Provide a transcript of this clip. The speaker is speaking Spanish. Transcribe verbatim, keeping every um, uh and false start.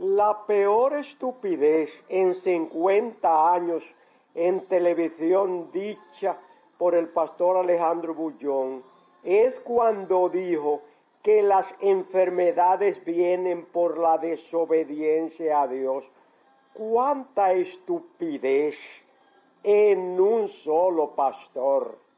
La peor estupidez en cincuenta años en televisión dicha por el pastor Alejandro Bullón es cuando dijo que las enfermedades vienen por la desobediencia a Dios. ¡Cuánta estupidez en un solo pastor!